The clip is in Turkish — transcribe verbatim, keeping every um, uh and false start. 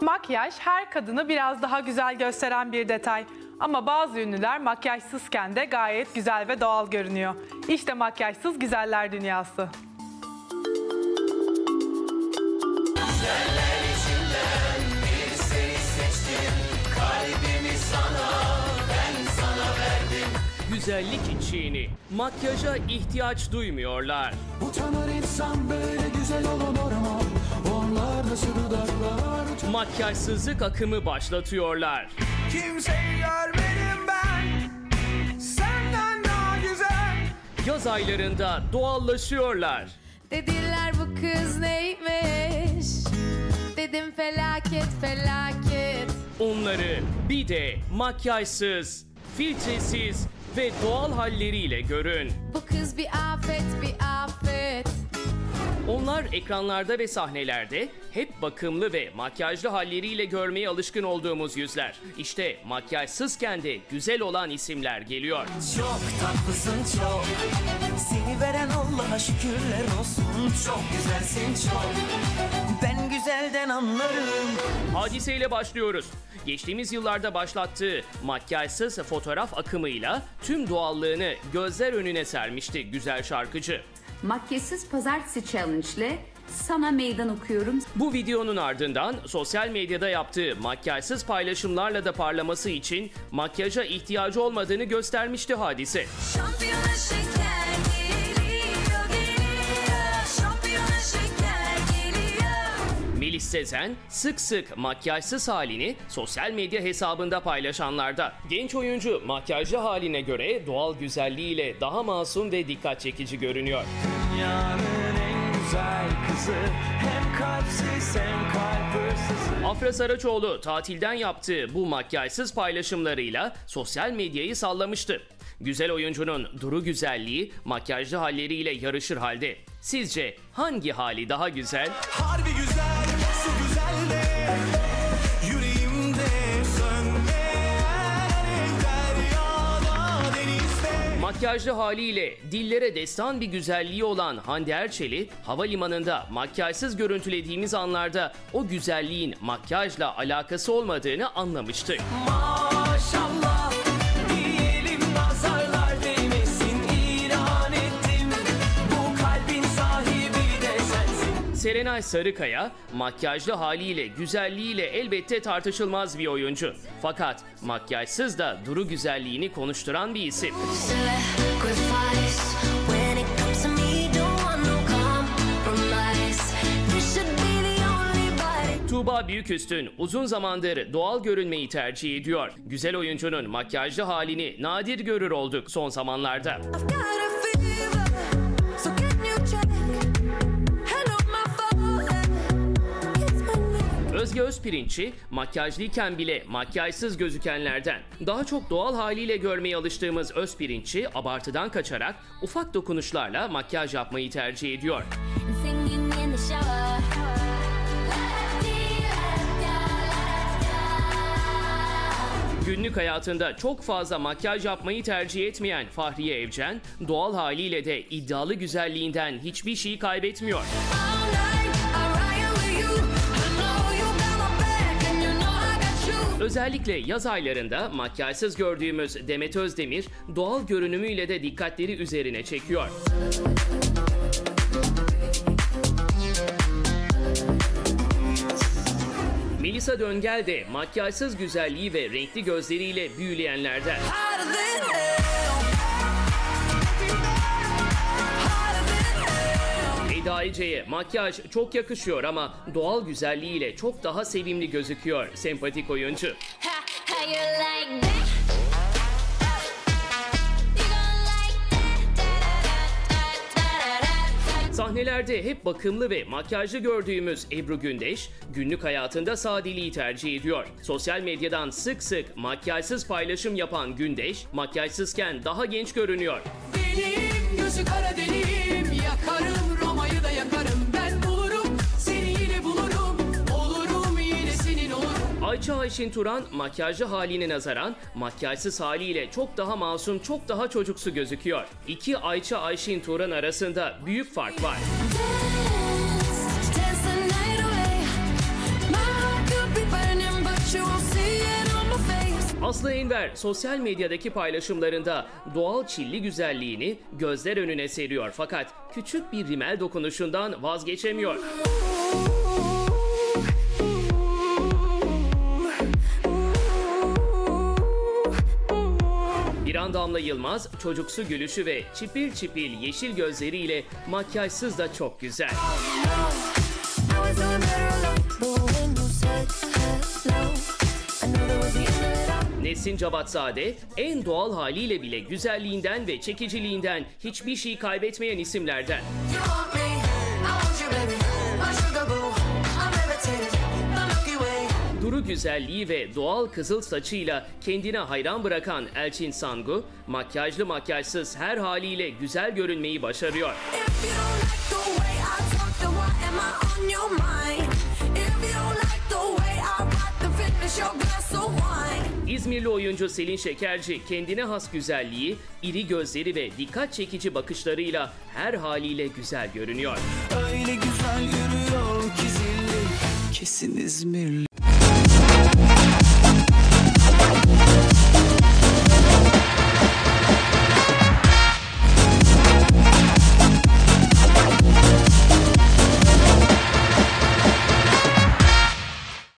Makyaj her kadını biraz daha güzel gösteren bir detay. Ama bazı ünlüler makyajsızken de gayet güzel ve doğal görünüyor. İşte makyajsız güzeller dünyası. Güzeller içinden bir seni seçtim. Kalbimi sana, ben sana verdim. Güzellik içini, makyaja ihtiyaç duymuyorlar. Utanır insan böyle güzel olur mu? Onlar nasıl dudaklar? Makyajsızlık akımı başlatıyorlar. Kimseyi görmedim ben, senden daha güzel. Yaz aylarında doğallaşıyorlar. Dediler bu kız neymiş? Dedim felaket felaket. Onları bir de makyajsız, filtresiz ve doğal halleriyle görün. Bu kız bir afet bir afet. Onlar ekranlarda ve sahnelerde hep bakımlı ve makyajlı halleriyle görmeye alışkın olduğumuz yüzler. İşte makyajsızken de güzel olan isimler geliyor. Çok tatlısın çok, seni veren Allah'a şükürler olsun. Çok güzelsin çok, ben güzelden anlarım. Hadiseyle başlıyoruz. Geçtiğimiz yıllarda başlattığı makyajsız fotoğraf akımıyla tüm doğallığını gözler önüne sermişti güzel şarkıcı. Makyajsız Pazartesi Challenge ile sana meydan okuyorum. Bu videonun ardından sosyal medyada yaptığı makyajsız paylaşımlarla da parlaması için makyaja ihtiyacı olmadığını göstermişti Hadise. Şampiyona şeker geliyor geliyor. Şampiyona şeker geliyor. Melis Sezen sık sık makyajsız halini sosyal medya hesabında paylaşanlarda. Genç oyuncu makyajlı haline göre doğal güzelliğiyle daha masum ve dikkat çekici görünüyor. Dünyanın en güzel kızı, hem kalpsiz hem kalp hırsızı. Afra Saraçoğlu tatilden yaptığı bu makyajsız paylaşımlarıyla sosyal medyayı sallamıştı. Güzel oyuncunun duru güzelliği makyajlı halleriyle yarışır halde. Sizce hangi hali daha güzel? Harbi güzel, su güzel de, yüreğimde sönmeyen deryada denizde. Makyajlı haliyle dillere destan bir güzelliği olan Hande Erçel'i havalimanında makyajsız görüntülediğimiz anlarda o güzelliğin makyajla alakası olmadığını anlamıştık. Maşallah diyelim, nazarlar değmesin, ilan ettim. Bu kalbin sahibi de sensin. Serenay Sarıkaya makyajlı haliyle güzelliğiyle elbette tartışılmaz bir oyuncu. Fakat makyajsız da duru güzelliğini konuşturan bir isim. Sacrifice when it comes to me, don't want no compromise. This should be the only body. Tuğba Büyüküstün uzun zamandır doğal görünmeyi tercih ediyor. Güzel oyuncunun makyajlı halini nadir görür olduk son zamanlarda. I've got a fever, so can you check? Hand on my forehead, kiss my neck. Özge Özpirinç'i makyajlıyken bile makyajsız gözükenlerden. Daha çok doğal haliyle görmeye alıştığımız Özpirinç'i abartıdan kaçarak ufak dokunuşlarla makyaj yapmayı tercih ediyor. Singing in the shower. Günlük hayatında çok fazla makyaj yapmayı tercih etmeyen Fahriye Evcen, doğal haliyle de iddialı güzelliğinden hiçbir şey kaybetmiyor. All night, I ride with you. I know you got my back and you know I got you. Özellikle yaz aylarında makyajsız gördüğümüz Demet Özdemir, doğal görünümüyle de dikkatleri üzerine çekiyor. Melisa Döngel de makyajsız güzelliği ve renkli gözleriyle büyüleyenlerden. Hotter than hell. Hotter than hell. Eda Ece'ye makyaj çok yakışıyor ama doğal güzelliğiyle çok daha sevimli gözüküyor sempatik oyuncu. Ha, how you like that? You gon' like that? Da-da-da-da-da-da-da. Sahnelerde hep bakımlı ve makyajlı gördüğümüz Ebru Gündeş, günlük hayatında sadeliği tercih ediyor. Sosyal medyadan sık sık makyajsız paylaşım yapan Gündeş, makyajsızken daha genç görünüyor. Benim gözü kara delim, yakarım Roma'yı da yakarım. Ben bulurum, seni yine bulurum. Olurum yine senin olurum. Ayça Ayşin Turan makyajlı haline nazaran makyajsız haliyle çok daha masum, çok daha çocuksu gözüküyor. İki Ayça Ayşin Turan arasında büyük fark var. Dance, dance the night away. My heart could be Aslı Enver sosyal medyadaki paylaşımlarında doğal çilli güzelliğini gözler önüne seriyor fakat küçük bir rimel dokunuşundan vazgeçemiyor. İrem Damla Yılmaz çocuksu gülüşü ve çipil çipil yeşil gözleriyle makyajsız da çok güzel. Nesin Cevatzade en doğal haliyle bile güzelliğinden ve çekiciliğinden hiçbir şey kaybetmeyen isimlerden. Duru güzelliği ve doğal kızıl saçıyla kendine hayran bırakan Elçin Sangu, makyajlı makyajsız her haliyle güzel görünmeyi başarıyor. İzmirli oyuncu Selin Şekerci kendine has güzelliği, iri gözleri ve dikkat çekici bakışlarıyla her haliyle güzel görünüyor. Öyle güzel yürüyor ki zilli, kesin İzmirli.